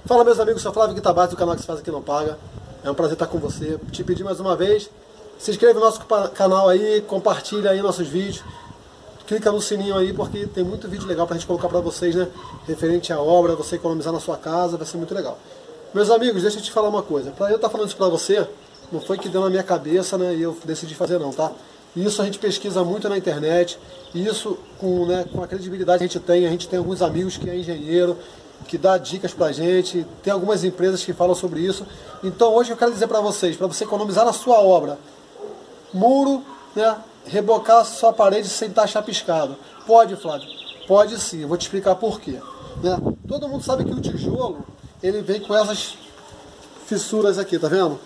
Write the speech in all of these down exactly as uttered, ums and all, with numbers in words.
Fala, meus amigos, sou Flávio Guitabate do canal Que Se Faz Aqui Não Paga. É um prazer estar com você. Te pedir mais uma vez, se inscreve no nosso canal aí, compartilha aí nossos vídeos, clica no sininho aí porque tem muito vídeo legal pra gente colocar pra vocês, né? Referente à obra, você economizar na sua casa, vai ser muito legal. Meus amigos, deixa eu te falar uma coisa. Pra eu estar falando isso pra você, não foi que deu na minha cabeça, né? E eu decidi fazer não, tá? Isso a gente pesquisa muito na internet, isso com, né, com a credibilidade que a gente tem, a gente tem alguns amigos que é engenheiro, que dá dicas pra gente, tem algumas empresas que falam sobre isso. Então hoje eu quero dizer pra vocês, para você economizar na sua obra, muro, né, rebocar a sua parede sem estar chapiscado. Pode, Flávio? Pode sim, eu vou te explicar por quê. Né? Todo mundo sabe que o tijolo, ele vem com essas fissuras aqui, tá vendo?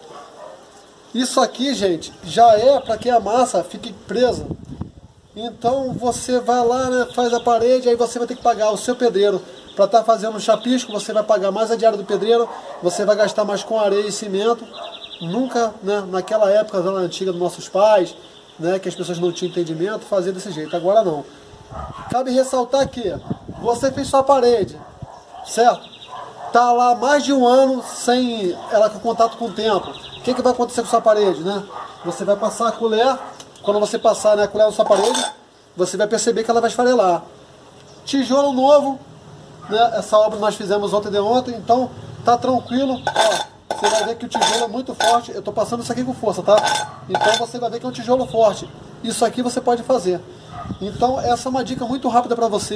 Isso aqui, gente, já é para que a massa fique presa. Então você vai lá, né, faz a parede, aí você vai ter que pagar o seu pedreiro. Para estar fazendo um chapisco, você vai pagar mais a diária do pedreiro, você vai gastar mais com areia e cimento. Nunca, né, naquela época lá antiga dos nossos pais, né, que as pessoas não tinham entendimento, fazia desse jeito. Agora não. Cabe ressaltar que você fez sua parede, certo? Tá lá mais de um ano sem ela com contato com o tempo. O que, que vai acontecer com sua parede, né? Você vai passar a colher, quando você passar, né, a colher na sua parede, você vai perceber que ela vai esfarelar. Tijolo novo, né? Essa obra nós fizemos ontem de ontem, então tá tranquilo. Ó, você vai ver que o tijolo é muito forte. Eu tô passando isso aqui com força, tá? Então você vai ver que é um tijolo forte. Isso aqui você pode fazer. Então essa é uma dica muito rápida para você,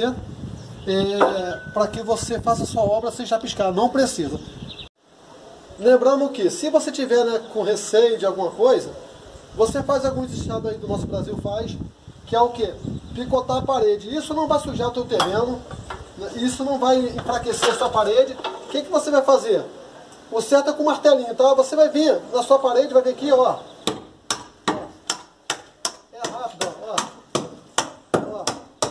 é, para que você faça a sua obra sem chapiscar. Não precisa. Lembrando que se você tiver, né, com receio de alguma coisa, você faz alguns estados aí do nosso Brasil faz, que é o que? Picotar a parede. Isso não vai sujar o teu terreno, isso não vai enfraquecer essa parede. O que, que você vai fazer? O certo é com o martelinho, tá? Você vai vir na sua parede, vai vir aqui, ó. É rápido, ó. Ó.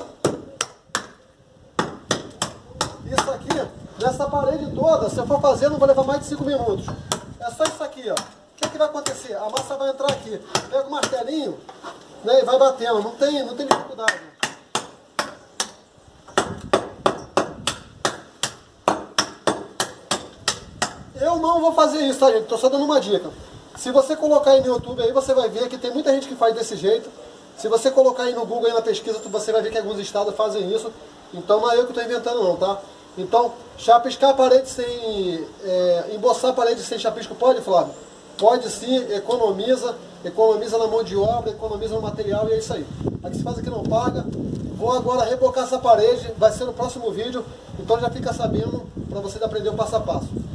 Isso aqui, nessa parede toda, se eu for fazer, não vai levar mais de cinco minutos. É só isso aqui, ó. O que, que vai acontecer? A massa vai entrar aqui. Pega o martelinho, né, e vai batendo. Não tem, não tem dificuldade. Eu não vou fazer isso, tá, gente? Tô só dando uma dica. Se você colocar aí no YouTube, aí você vai ver que tem muita gente que faz desse jeito. Se você colocar aí no Google, aí na pesquisa, você vai ver que alguns estados fazem isso. Então não é eu que estou inventando não, tá? Então, chapiscar a parede sem... É, emboçar a parede sem chapisco pode, Flávio? Pode sim, economiza. Economiza na mão de obra, economiza no material e é isso aí. Aqui se faz aqui não paga. Vou agora rebocar essa parede, vai ser no próximo vídeo. Então já fica sabendo para você aprender o passo a passo.